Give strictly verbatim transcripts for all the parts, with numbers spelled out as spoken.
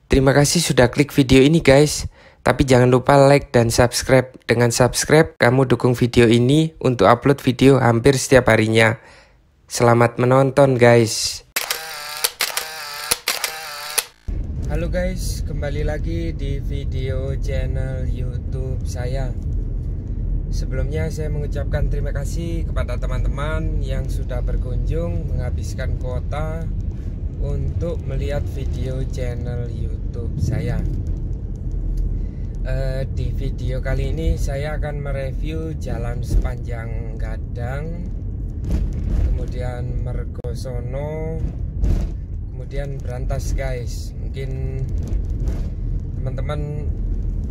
Terima kasih sudah klik video ini guys. Tapi jangan lupa like dan subscribe. Dengan subscribe, kamu dukung video ini untuk upload video hampir setiap harinya. Selamat menonton guys. Halo guys, kembali lagi di video channel YouTube saya. Sebelumnya saya mengucapkan terima kasih kepada teman-teman yang sudah berkunjung menghabiskan kuota untuk melihat video channel YouTube saya. Uh, di video kali ini saya akan mereview jalan sepanjang Gadang, kemudian Mergosono, kemudian Brantas guys. Mungkin teman-teman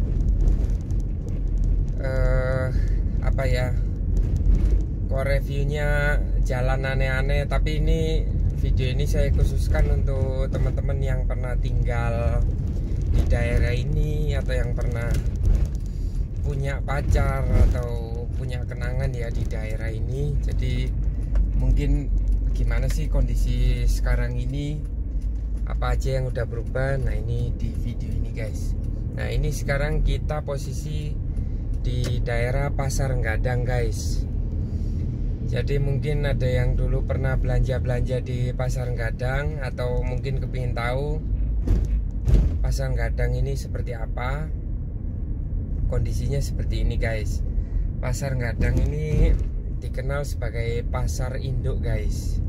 uh, apa ya, kok reviewnya jalan aneh-aneh, tapi ini video ini saya khususkan untuk teman-teman yang pernah tinggal di daerah ini atau yang pernah punya pacar atau punya kenangan ya di daerah ini. Jadi mungkin gimana sih kondisi sekarang ini, apa aja yang udah berubah. Nah ini di video ini guys. Nah ini sekarang kita posisi di daerah Pasar Gadang guys. Jadi mungkin ada yang dulu pernah belanja-belanja di Pasar Gadang atau mungkin kepingin tahu Pasar Gadang ini seperti apa. Kondisinya seperti ini guys. Pasar Gadang ini dikenal sebagai pasar induk guys.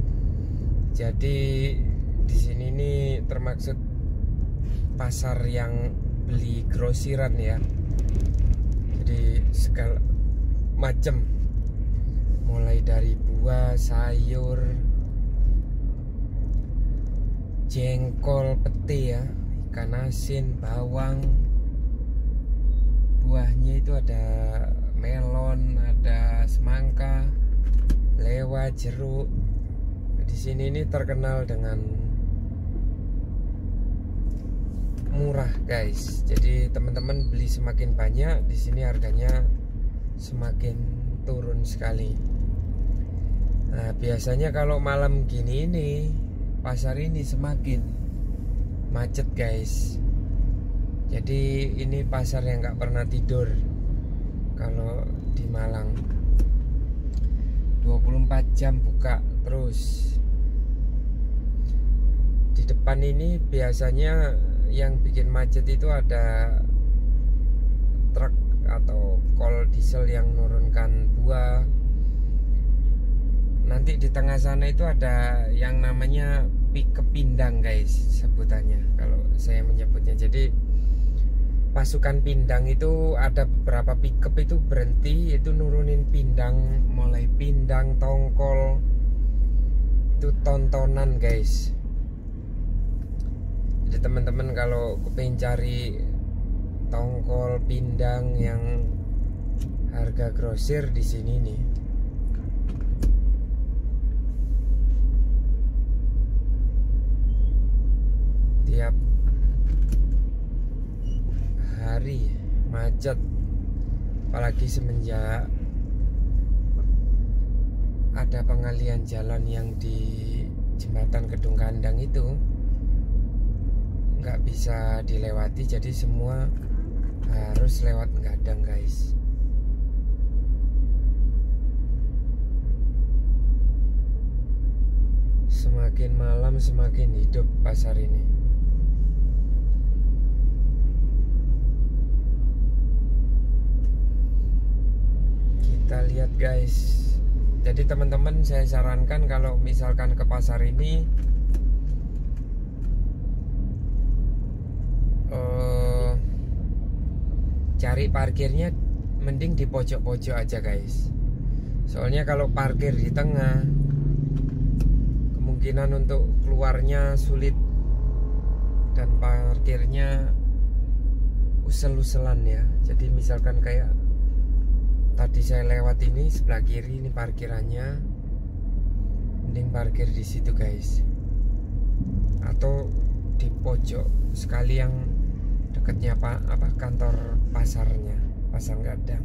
Jadi di sini ini termaksud pasar yang beli grosiran ya. Jadi segala macam, mulai dari buah, sayur, jengkol, pete ya, ikan asin, bawang. Buahnya itu ada melon, ada semangka, lewat, jeruk. Di sini ini terkenal dengan murah guys. Jadi teman-teman beli semakin banyak, di sini harganya semakin turun sekali. Nah, biasanya kalau malam gini ini pasar ini semakin macet guys. Jadi ini pasar yang nggak pernah tidur kalau di Malang. dua puluh empat jam buka terus. Di depan ini biasanya yang bikin macet itu ada truk atau kol diesel yang menurunkan buah. Nanti di tengah sana itu ada yang namanya pickup pindang guys sebutannya kalau saya menyebutnya. Jadi pasukan pindang itu ada beberapa pickup itu berhenti, itu nurunin pindang, mulai pindang, tongkol, itu tontonan guys. Jadi teman-teman kalau pengen cari tongkol, pindang yang harga grosir di sini nih. Tiap hari macet, apalagi semenjak ada pengalihan jalan yang di jembatan Gedung Kandang itu nggak bisa dilewati, jadi semua harus lewat Gadang guys. Semakin malam semakin hidup pasar ini. Kita lihat guys. Jadi teman-teman saya sarankan kalau misalkan ke pasar ini uh, cari parkirnya mending di pojok-pojok aja guys. Soalnya kalau parkir di tengah, kemungkinan untuk keluarnya sulit dan parkirnya usel-uselan ya. Jadi misalkan kayak tadi saya lewat ini sebelah kiri ini parkirannya, mending parkir di situ guys, atau di pojok sekali yang dekatnya apa apa kantor pasarnya, Pasar Gadang.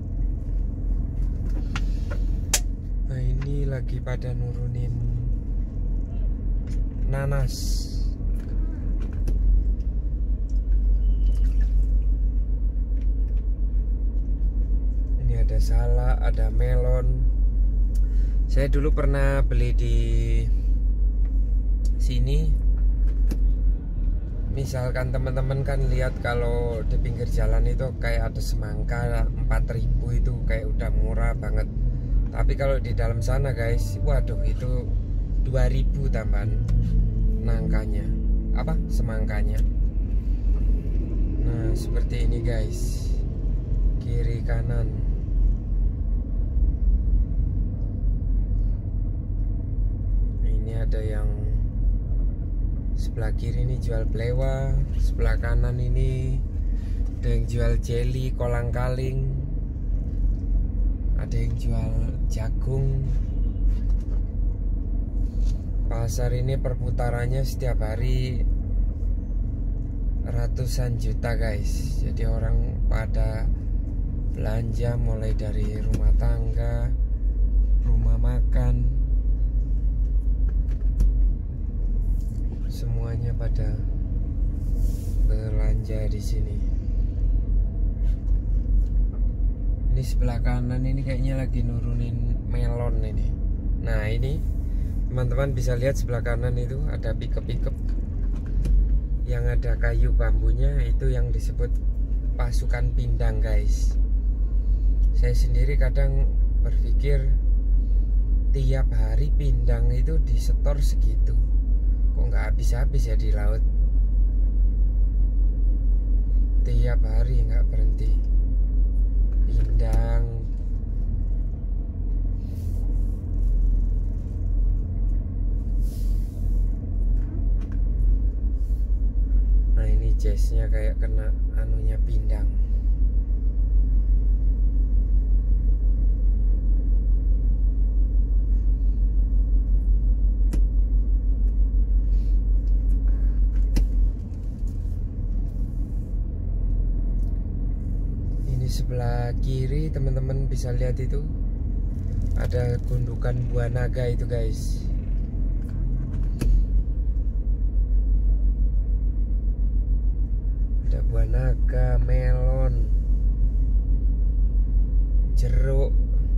Nah ini lagi pada nurunin nanas. salak, ada melon. Saya dulu pernah beli di sini. Misalkan teman-teman kan lihat kalau di pinggir jalan itu kayak ada semangka empat ribu, itu kayak udah murah banget. Tapi kalau di dalam sana guys, waduh itu dua ribu tambahan nangkanya, apa semangkanya. Nah seperti ini guys, kiri kanan. Ini ada yang sebelah kiri ini jual blewa, sebelah kanan ini ada yang jual jelly kolang kaling, ada yang jual jagung. Pasar ini perputarannya setiap hari ratusan juta guys. Jadi orang pada belanja mulai dari rumah tangga, rumah makan, semuanya pada belanja di sini. Ini sebelah kanan ini kayaknya lagi nurunin melon ini. Nah ini teman-teman bisa lihat sebelah kanan itu ada pickup-pickup yang ada kayu bambunya, itu yang disebut pasukan pindang guys. Saya sendiri kadang berpikir tiap hari pindang itu disetor segitu, kok nggak habis-habis ya di laut. Tiap hari nggak berhenti pindang. Nah ini jazznya kayak kena anunya pindang. Sebelah kiri teman-teman bisa lihat itu ada gundukan buah naga itu guys. Ada buah naga, melon, jeruk.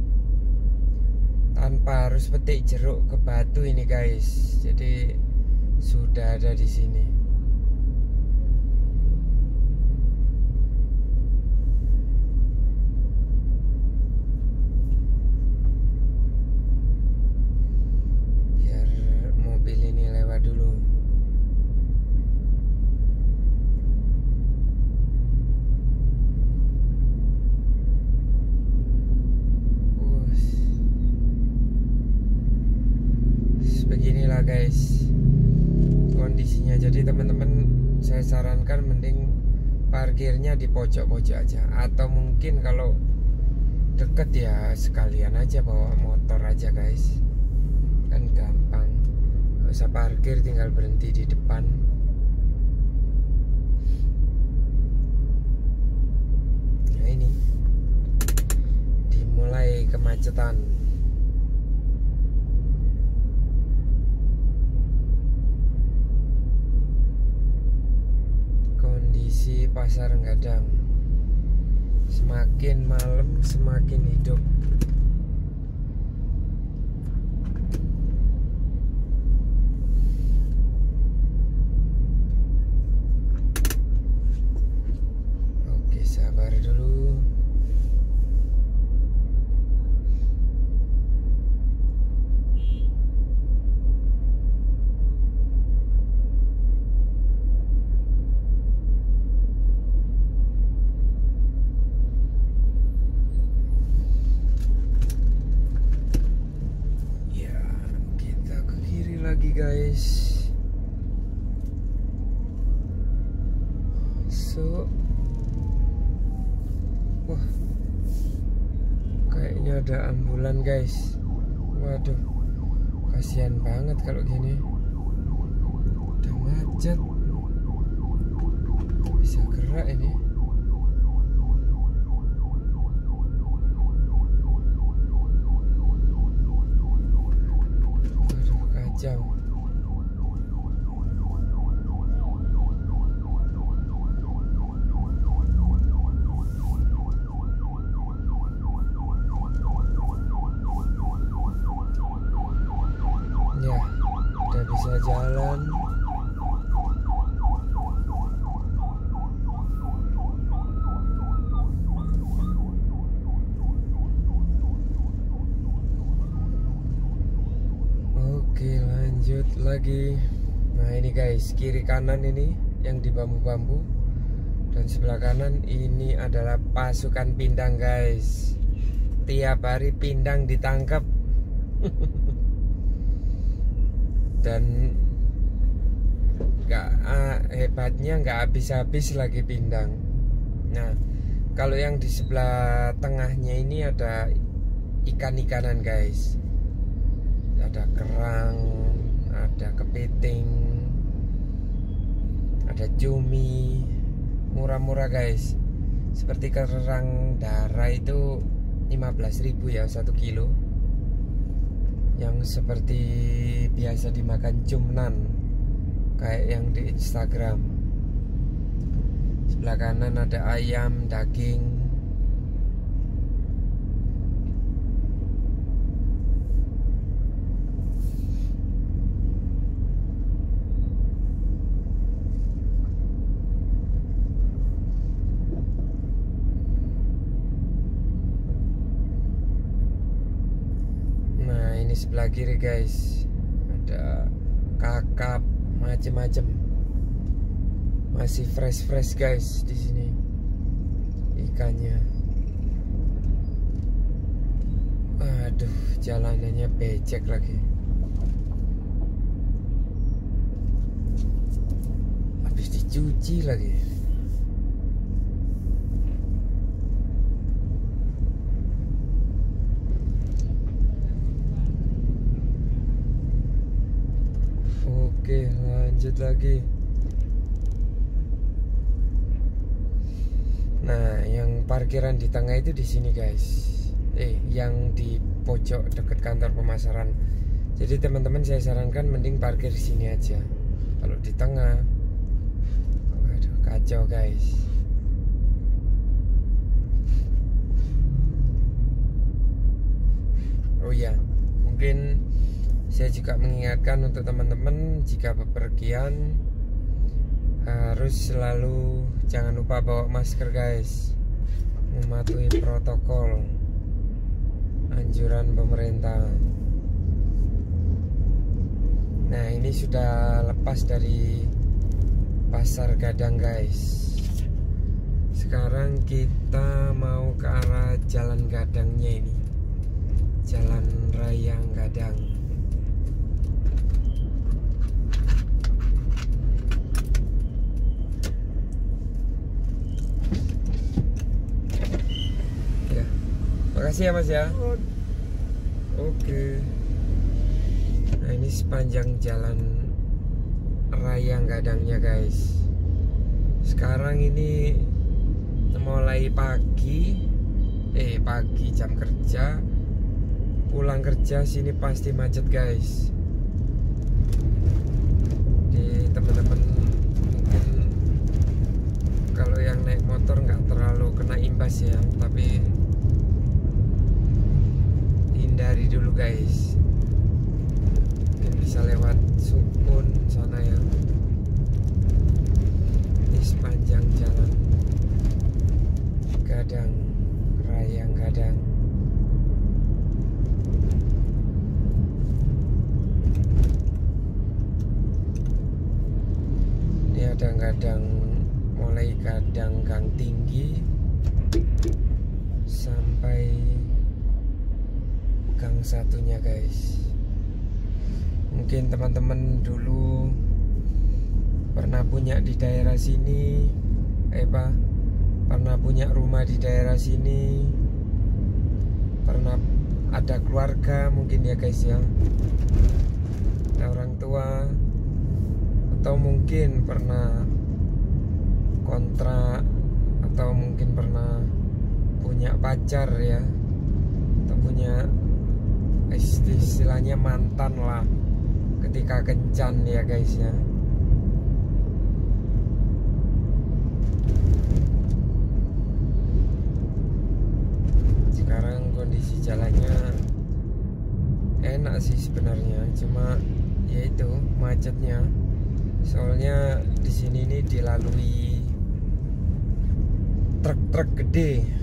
Tanpa harus petik jeruk ke batu ini guys. Jadi sudah ada di sini. Beginilah guys kondisinya. Jadi teman-teman saya sarankan mending parkirnya di pojok-pojok aja, atau mungkin kalau deket ya sekalian aja bawa motor aja guys, kan gampang, nggak usah parkir, tinggal berhenti di depan. Nah ini dimulai kemacetan. Kondisi pasar Gadang semakin malam semakin hidup. Oke, sabar dulu. Lagi guys, so wah kayaknya ada ambulan guys. Waduh, kasihan banget kalau gini, udah macet, bisa gerak ini. Waduh, kacau. lagi. Nah ini guys, kiri kanan ini yang di bambu-bambu, dan sebelah kanan ini adalah pasukan pindang guys. Tiap hari pindang ditangkap. Dan nggak ah, hebatnya nggak habis-habis lagi pindang. Nah kalau yang di sebelah tengahnya ini ada ikan-ikanan guys. Ada kerang, ada kepiting, ada cumi, murah-murah guys. Seperti kerang darah itu lima belas ribu ya satu kilo. Yang seperti biasa dimakan cumnan, kayak yang di Instagram. Sebelah kanan ada ayam, daging. Ini sebelah kiri guys, ada kakap macem-macem, masih fresh fresh guys di sini ikannya. Aduh, jalanannya becek lagi. Habis dicuci lagi. Oke, lanjut lagi. Nah, yang parkiran di tengah itu di sini guys. Eh, yang di pojok dekat kantor pemasaran. Jadi teman-teman saya sarankan mending parkir di sini aja. Kalau di tengah, waduh, kacau guys. Oh ya, mungkin saya juga mengingatkan untuk teman-teman jika bepergian harus selalu jangan lupa bawa masker guys, mematuhi protokol anjuran pemerintah. Nah ini sudah lepas dari Pasar Gadang guys. Sekarang kita mau ke arah Jalan Gadangnya ini, Jalan Raya Gadang. Makasih ya mas ya. Oke. Nah ini sepanjang jalan raya Gadangnya guys. Sekarang ini mulai pagi, eh pagi jam kerja, pulang kerja sini pasti macet guys. Di teman-teman mungkin kalau yang naik motor nggak terlalu kena imbas ya, tapi hindari dulu guys. Mungkin bisa lewat Sukun sana ya. Ini sepanjang jalan Gadang, Raya Gadang. Ini ada Gadang, mulai Gadang Gang Tinggi sampai gang satunya guys. Mungkin teman-teman dulu pernah punya di daerah sini, eh pak, pernah punya rumah di daerah sini, pernah ada keluarga mungkin ya guys ya, ada orang tua, atau mungkin pernah kontrak, atau mungkin pernah punya pacar ya, atau punya istilahnya mantan lah ketika kencan ya guys ya. Sekarang kondisi jalannya enak sih sebenarnya, cuma yaitu macetnya. Soalnya di sini ini dilalui truk-truk gede.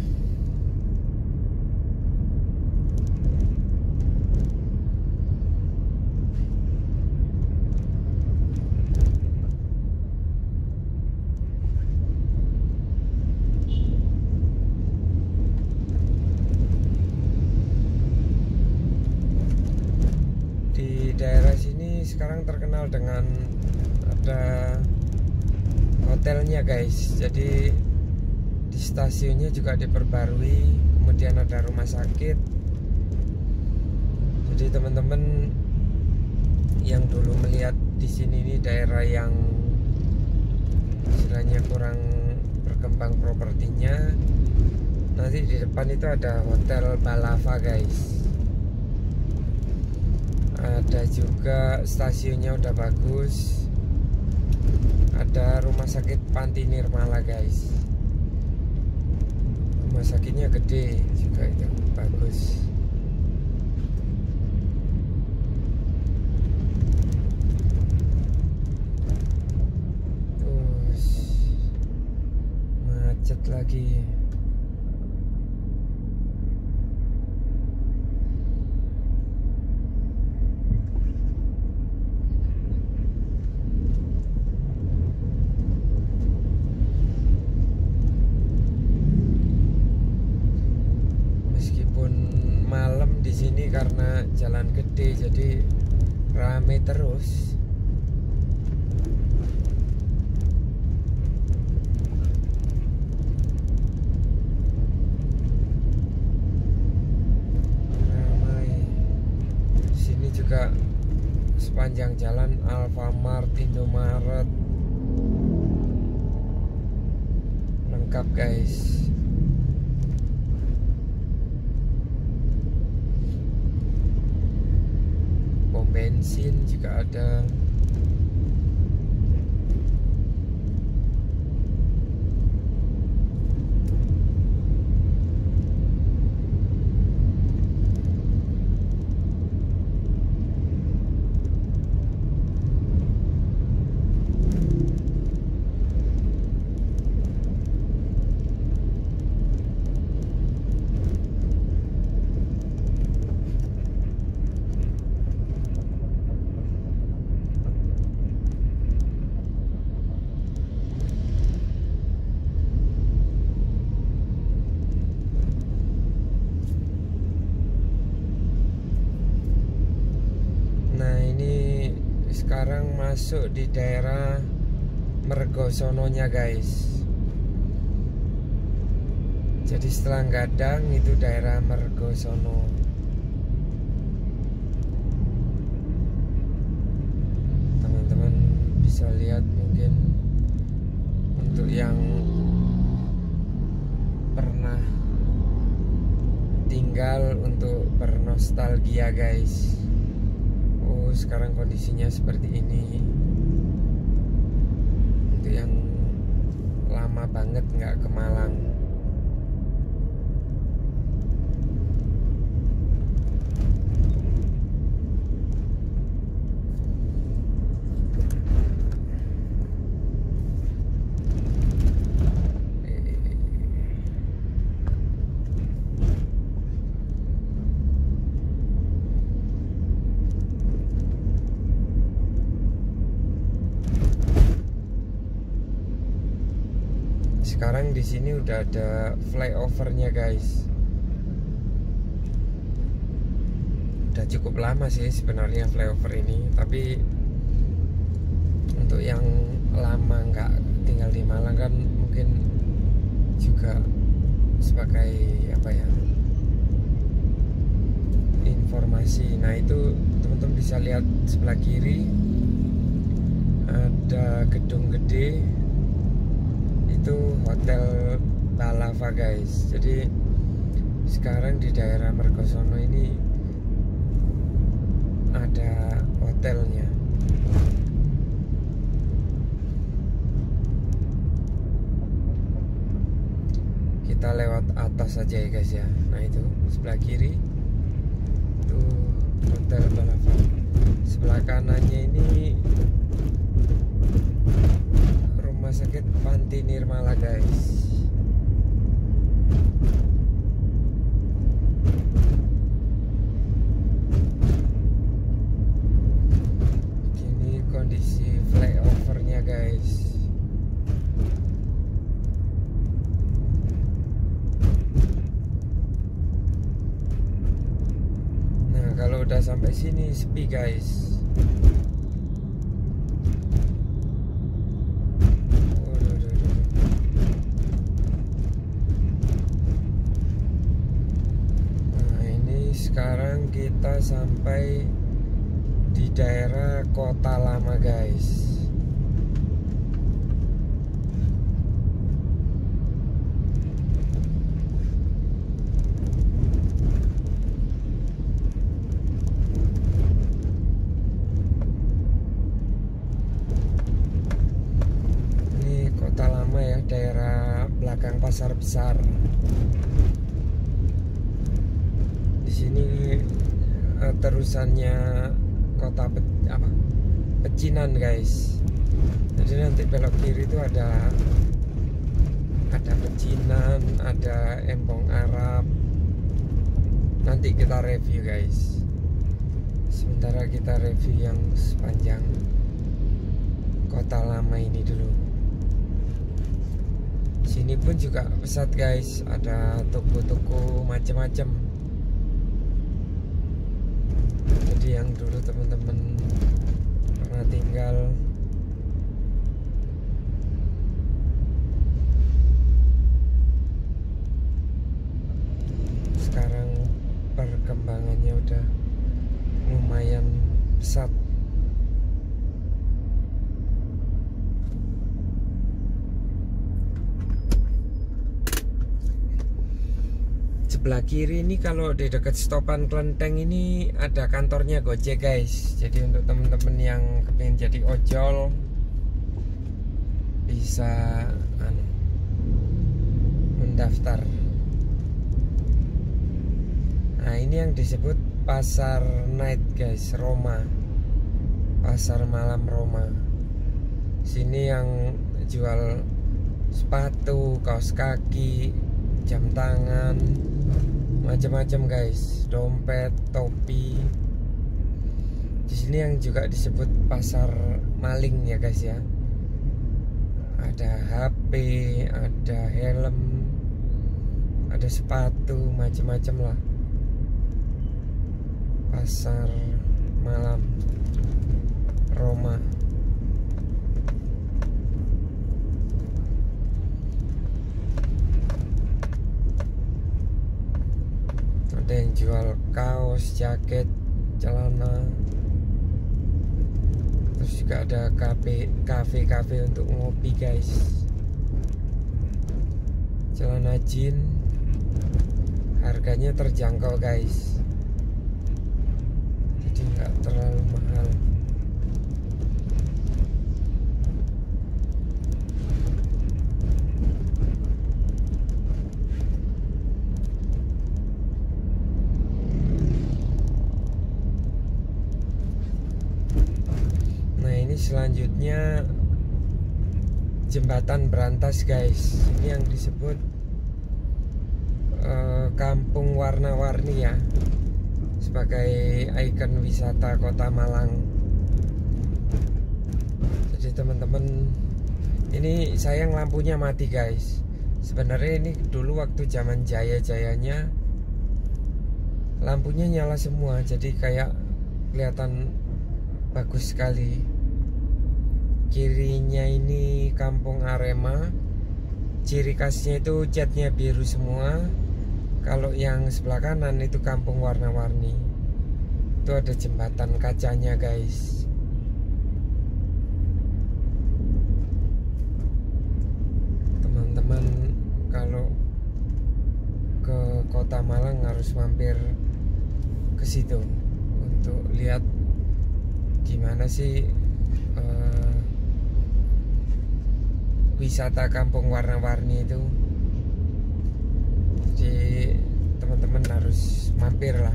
terkenal dengan ada hotelnya guys. Jadi di stasiunnya juga diperbarui, kemudian ada rumah sakit. Jadi teman-teman yang dulu melihat di sini ini daerah yang istilahnya kurang berkembang propertinya, nanti di depan itu ada Hotel Balava guys. Ada juga stasiunnya udah bagus, ada rumah sakit Panti Nirmala guys. Rumah sakitnya gede juga, itu bagus. Terus macet lagi. Malam di sini karena jalan gede jadi rame terus. Ramai. Di sini juga sepanjang jalan Alfamart, Indomaret, lengkap guys. Bensin juga ada. Sekarang masuk di daerah Mergosononya guys. Jadi setelah Gadang itu daerah Mergosono. Teman-teman bisa lihat mungkin untuk yang pernah tinggal untuk bernostalgia guys. Oh, sekarang kondisinya seperti ini. Untuk yang lama banget nggak ke Malang. Sekarang di sini udah ada flyovernya guys. Udah cukup lama sih sebenarnya flyover ini, tapi untuk yang lama nggak tinggal di Malang kan mungkin juga sebagai apa ya, informasi. Nah itu teman-teman bisa lihat sebelah kiri ada gedung gede, itu Hotel Balava guys. Jadi sekarang di daerah Mergosono ini ada hotelnya. Kita lewat atas aja ya guys ya. Nah itu sebelah kiri itu Hotel Balava. Sebelah kanannya ini Rumah Sakit Panti Nirmala guys. Ini kondisi flyovernya guys. Nah kalau udah sampai sini sepi guys. sekarang kita sampai di daerah Kota Lama guys. Ini Kota Lama ya, daerah belakang pasar besar. Di sini uh, terusannya kota Pe, apa Pecinan guys. Jadi nanti belok kiri itu ada ada Pecinan, ada Embong Arab. Nanti kita review guys. Sementara kita review yang sepanjang Kota Lama ini dulu. Sini pun juga pesat guys, ada toko-toko macam-macam. Jadi yang dulu teman-teman pernah tinggal, sekarang perkembangannya udah lumayan pesat. Sebelah kiri ini kalau di dekat stopan Klenteng ini ada kantornya Gojek guys. Jadi untuk temen-temen yang kepingin jadi ojol bisa anu, mendaftar. Nah ini yang disebut pasar night guys, Roma, pasar malam Roma. Sini yang jual sepatu, kaos kaki, jam tangan, macam-macam guys, dompet, topi. Di sini yang juga disebut pasar maling ya guys ya. Ada H P, ada helm, ada sepatu, macam-macam lah. Pasar malam Roma. Ada yang jual kaos, jaket, celana. Terus juga ada kafe, kafe-kafe untuk ngopi guys. Celana jeans, harganya terjangkau guys. Jadi nggak terlalu mahal. Selanjutnya jembatan berantas guys. Ini yang disebut uh, kampung warna-warni ya, sebagai ikon wisata Kota Malang. Jadi teman-teman, ini sayang lampunya mati guys. Sebenarnya ini dulu waktu zaman jaya-jayanya lampunya nyala semua, jadi kayak kelihatan bagus sekali. Kirinya ini kampung Arema, ciri khasnya itu catnya biru semua. Kalau yang sebelah kanan itu kampung warna-warni. Itu ada jembatan kacanya guys. Teman-teman kalau ke Kota Malang harus mampir ke situ untuk lihat gimana sih uh, wisata kampung warna-warni itu. Jadi teman-teman harus mampir lah.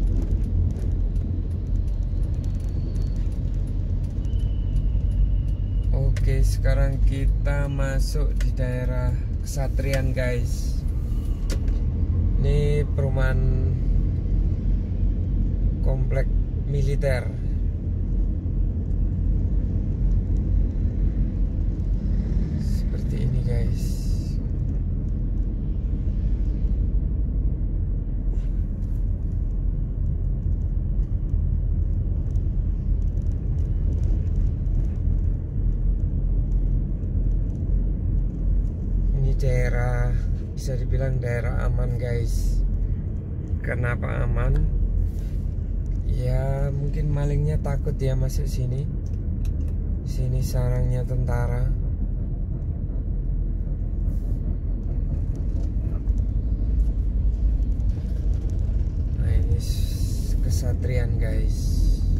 Oke, sekarang kita masuk di daerah Kesatrian guys. Ini perumahan komplek militer. Ini guys, ini daerah, bisa dibilang daerah aman guys. Kenapa aman? Ya mungkin malingnya takut ya masuk sini. Sini sarangnya tentara. Nah ini kesatrian guys.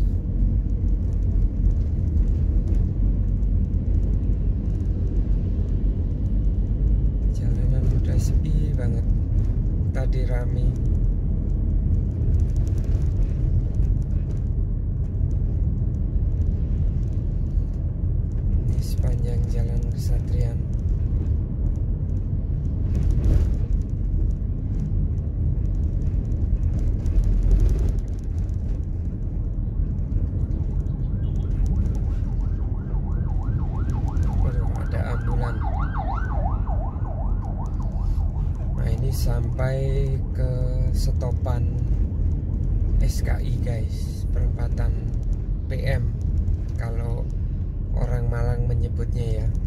Jalanan udah sepi banget. Tadi rame. Sepanjang jalan Kesatrian. Waduh, ada ambulan. Nah ini sampai ke stopan S K I guys, perempatan P M kalau orang Malang menyebutnya ya.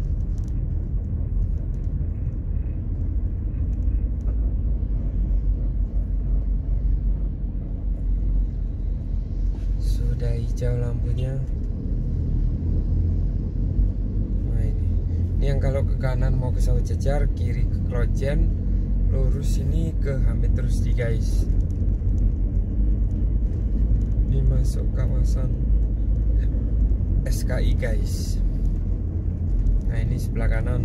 Sudah hijau lampunya. Nah ini, ini yang kalau ke kanan mau ke Sawah Jejar, kiri ke Klojen, lurus ini ke Hamid Rusdi guys. Ini masuk kawasan S K I guys. Nah ini sebelah kanan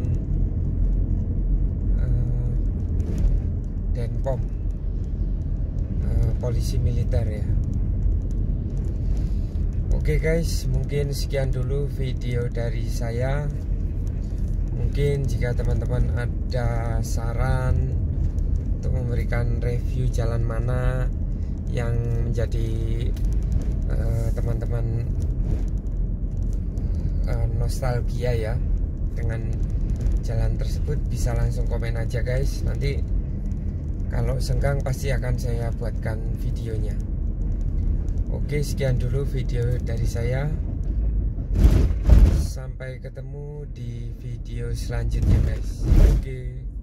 uh, Denpom, uh, polisi militer ya. Oke guys, mungkin sekian dulu video dari saya. Mungkin jika teman-teman ada saran untuk memberikan review jalan mana yang menjadi teman-teman uh, uh, nostalgia ya dengan jalan tersebut, bisa langsung komen aja guys. Nanti kalau senggang pasti akan saya buatkan videonya. Oke, sekian dulu video dari saya. Sampai ketemu di video selanjutnya guys. Oke.